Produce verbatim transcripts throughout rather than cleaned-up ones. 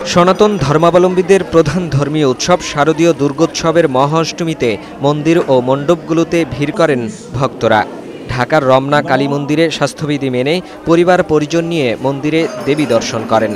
সনাতন ধর্মাবলম্বীদের প্রধান ধর্মীয় উৎসব শারদীয় দুর্গোৎসবের মহাঅষ্টমীতে মন্দির ও মণ্ডপগুলোতে ভিড় করেন ভক্তরা। ঢাকার রমনা কালী মন্দিরে স্বাস্থ্যবিধি মেনে পরিবার পরিজন নিয়ে মন্দিরে দেবী দর্শন করেন।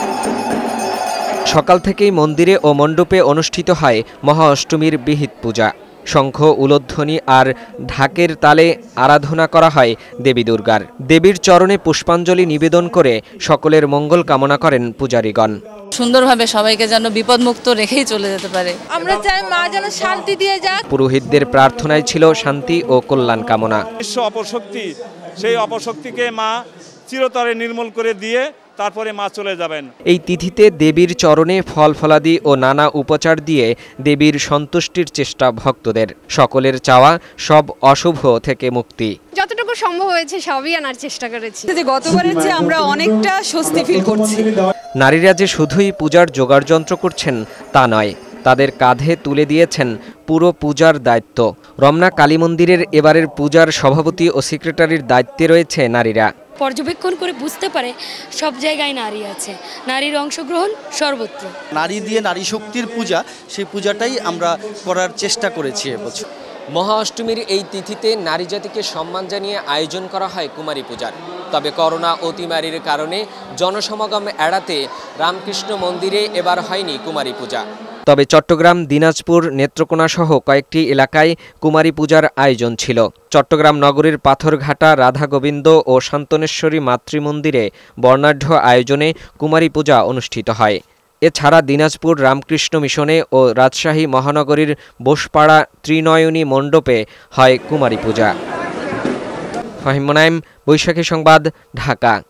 সকাল থেকেই মন্দিরে ও মণ্ডপে অনুষ্ঠিত হয় মহাঅষ্টমীর বিহিত পূজা। শঙ্খ, উলধ্বনি আর ঢাকের তালে আরাধনা করা হয় দেবী দুর্গার। দেবীর চরণে পুষ্পাঞ্জলি নিবেদন করে সকলের মঙ্গল কামনা করেন পূজারীগণ। সুন্দরভাবে সবাইকে যেন বিপদমুক্ত রেখেই চলে যেতে পারে, আমরা চাই মা যেন শান্তি দিয়ে যাক। পুরোহিতদের প্রার্থনায় ছিল শান্তি ও কল্যাণ কামনা। বিশ্ব অপশক্তি, সেই অপশক্তিকে মা চিরতরে নির্মূল করে দিয়ে তারপরে মা চলে যাবেন। এই তিথিতে দেবীর চরণে ফল ফলাদি ও নানা উপচার দিয়ে দেবীর সন্তুষ্টির চেষ্টা ভক্তদের। সকলের চাওয়া সব অশুভ থেকে মুক্তি। যতটুকু সম্ভব হয়েছে সবই আনার চেষ্টা করেছি। যে গতবারের চেয়ে আমরা অনেকটা স্বস্তি ফিল করছি। নারীরা যে শুধুই পূজার যোগাড়যন্ত্র করছেন তা নয়, তাদের কাঁধে তুলে দিয়েছেন পুরো পূজার দায়িত্ব। রমনা কালী মন্দিরের এবারের পূজার সভাপতি ও সেক্রেটারির দায়িত্বে রয়েছে নারীরা। পর্যবেক্ষণ করে বুঝতে পারে সব জায়গায় নারী আছে, নারীর অংশগ্রহণ সর্বত্র। নারী দিয়ে নারী শক্তির পূজা, সেই পূজাটাই আমরা করার চেষ্টা করেছি এবছর। মহাঅষ্টমীর এই তিথিতে নারী জাতিকে সম্মান জানিয়ে আয়োজন করা হয় কুমারী পূজার। তবে করোনা অতিমারির কারণে জনসমাগম এড়াতে রামকৃষ্ণ মন্দিরে এবার হয়নি কুমারী পূজা। তবে চট্টগ্রাম, দিনাজপুর, নেত্রকোনা সহ কয়েকটি এলাকায় কুমারী পূজার আয়োজন ছিল। চট্টগ্রাম নগরীর পাথরঘাটা রাধা গোবিন্দ ও শান্তনেশ্বরী মাতৃমন্দিরে বর্ণাঢ্য আয়োজনে কুমারী পূজা অনুষ্ঠিত হয়। এছাড়া দিনাজপুর রামকৃষ্ণ মিশনে ও রাজশাহী মহানগরীর বোসপাড়া ত্রিনয়নী মণ্ডপে হয় কুমারী পূজা। ফাহিম মোনায়েম, বৈশাখী সংবাদ, ঢাকা।